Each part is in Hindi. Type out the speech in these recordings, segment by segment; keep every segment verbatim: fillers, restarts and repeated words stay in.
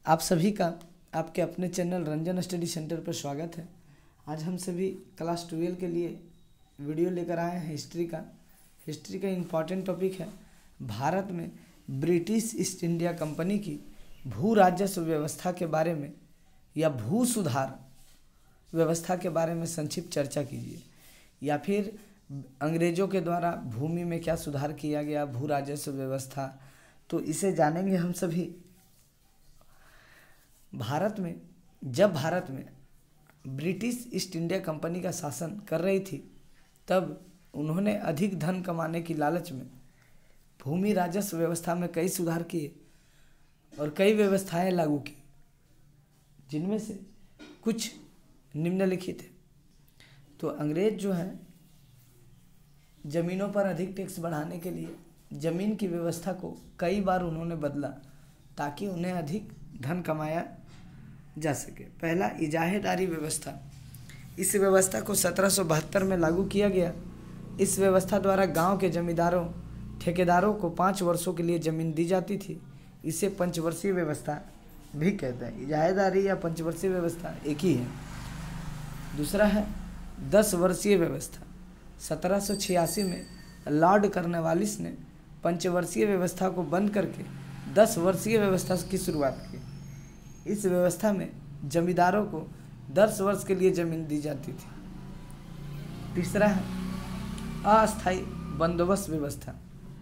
आप सभी का आपके अपने चैनल रंजन स्टडी सेंटर पर स्वागत है। आज हम सभी क्लास ट्वेल्व के लिए वीडियो लेकर आए हैं हिस्ट्री का। हिस्ट्री का इम्पॉर्टेंट टॉपिक है भारत में ब्रिटिश ईस्ट इंडिया कंपनी की भू राजस्व व्यवस्था के बारे में या भू सुधार व्यवस्था के बारे में संक्षिप्त चर्चा कीजिए, या फिर अंग्रेज़ों के द्वारा भूमि में क्या सुधार किया गया, भू राजस्व व्यवस्था, तो इसे जानेंगे हम सभी। भारत में जब भारत में ब्रिटिश ईस्ट इंडिया कंपनी का शासन कर रही थी, तब उन्होंने अधिक धन कमाने की लालच में भूमि राजस्व व्यवस्था में कई सुधार किए और कई व्यवस्थाएं लागू की, जिनमें से कुछ निम्नलिखित है। तो अंग्रेज जो है ज़मीनों पर अधिक टैक्स बढ़ाने के लिए ज़मीन की व्यवस्था को कई बार उन्होंने बदला ताकि उन्हें अधिक धन कमाया जा सके। पहला, इजाहेदारी व्यवस्था। इस व्यवस्था को सत्रह सौ बहत्तर में लागू किया गया। इस व्यवस्था द्वारा गांव के जमींदारों ठेकेदारों को पाँच वर्षों के लिए ज़मीन दी जाती थी। इसे पंचवर्षीय व्यवस्था भी कहते हैं। इजाहेदारी या पंचवर्षीय व्यवस्था एक ही है। दूसरा है दस वर्षीय व्यवस्था। सत्रह सौ छियासी में लॉर्ड कॉर्नवालिस ने पंचवर्षीय व्यवस्था को बंद करके दस वर्षीय व्यवस्था की शुरुआत की। इस व्यवस्था में जमींदारों को दस वर्ष के लिए ज़मीन दी जाती थी। तीसरा है अस्थायी बंदोबस्त व्यवस्था।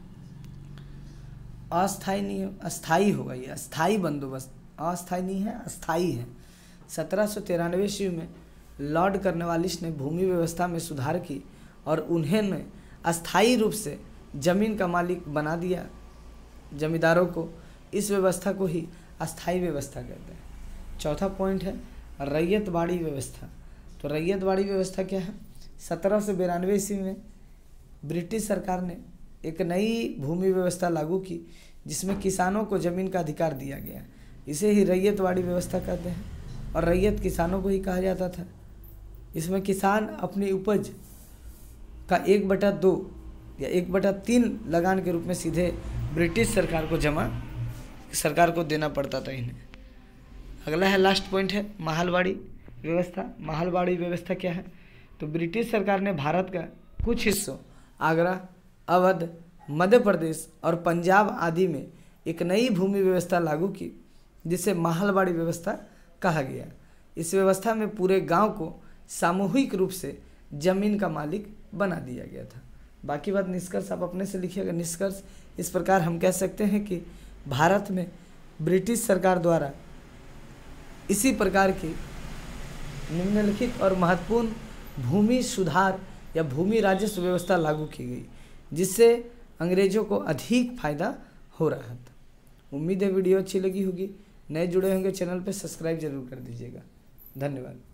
अस्थायी नहीं, अस्थायी होगा ये, अस्थायी बंदोबस्त। अस्थायी नहीं है, अस्थायी है। सत्रह सौ तिरानवे ईस्वी में लॉर्ड कॉर्नवालिस ने भूमि व्यवस्था में सुधार की और उन्होंने अस्थायी रूप से ज़मीन का मालिक बना दिया जमींदारों को। इस व्यवस्था को ही अस्थायी व्यवस्था कहते हैं। चौथा पॉइंट है रैयतवाड़ी व्यवस्था। तो रैयतवाड़ी व्यवस्था क्या है? सत्रह सौ बिरानवे ईस्वी में ब्रिटिश सरकार ने एक नई भूमि व्यवस्था लागू की, जिसमें किसानों को ज़मीन का अधिकार दिया गया। इसे ही रैयतवाड़ी व्यवस्था कहते हैं और रैयत किसानों को ही कहा जाता था। इसमें किसान अपनी उपज का एक बटा दो या एक बटा तीन लगान के रूप में सीधे ब्रिटिश सरकार को जमा सरकार को देना पड़ता था इन्हें। अगला है, लास्ट पॉइंट है महलवाड़ी व्यवस्था। महलवाड़ी व्यवस्था क्या है? तो ब्रिटिश सरकार ने भारत का कुछ हिस्सों आगरा, अवध, मध्य प्रदेश और पंजाब आदि में एक नई भूमि व्यवस्था लागू की, जिसे महलवाड़ी व्यवस्था कहा गया। इस व्यवस्था में पूरे गांव को सामूहिक रूप से जमीन का मालिक बना दिया गया था। बाकी बात निष्कर्ष आप अपने से लिखिएगा। निष्कर्ष इस प्रकार हम कह सकते हैं कि भारत में ब्रिटिश सरकार द्वारा इसी प्रकार की निम्नलिखित और महत्वपूर्ण भूमि सुधार या भूमि राजस्व व्यवस्था लागू की गई, जिससे अंग्रेजों को अधिक फायदा हो रहा था। उम्मीद है वीडियो अच्छी लगी होगी। नए जुड़े होंगे चैनल पर सब्सक्राइब जरूर कर दीजिएगा। धन्यवाद।